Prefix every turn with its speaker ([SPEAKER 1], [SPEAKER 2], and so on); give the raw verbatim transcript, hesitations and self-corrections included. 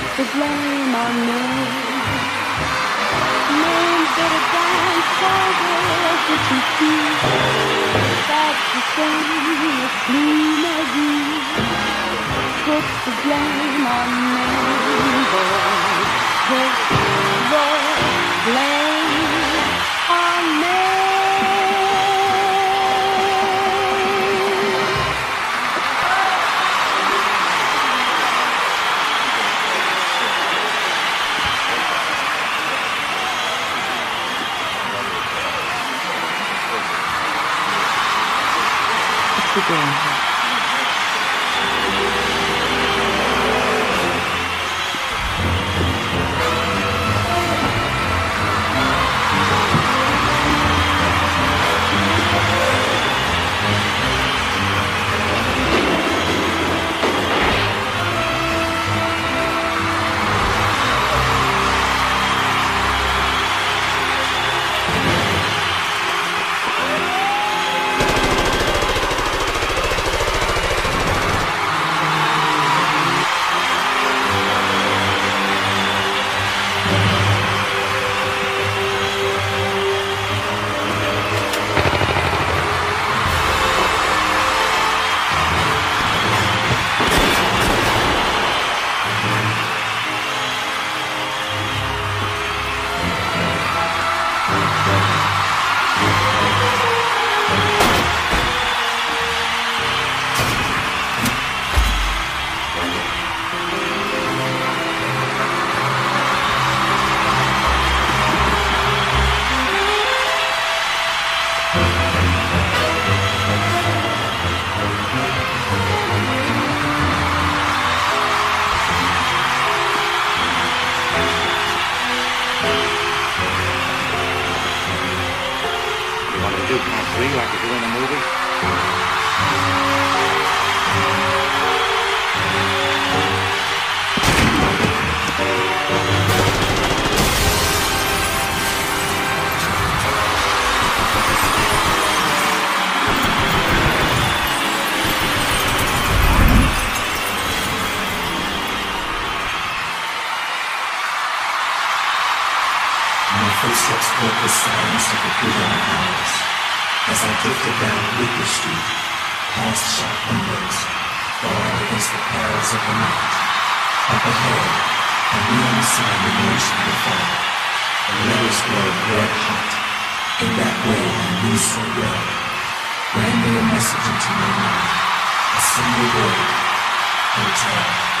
[SPEAKER 1] the blame on me. Names that are down shoulders that you feel. That's the same as clean as you. Put the blame on me, boy. Put the blame on me. Again.
[SPEAKER 2] Like you do in a movie?
[SPEAKER 3] My footsteps broke the silence of the prison hours. As I drifted down Bleecker Street, past shop windows, barred against the perils of the night. Up ahead, a neon sign diminishing the fog. The letters glowed red hot. In that way I knew so well. Rang me a message into my mind. A single word. Hotel.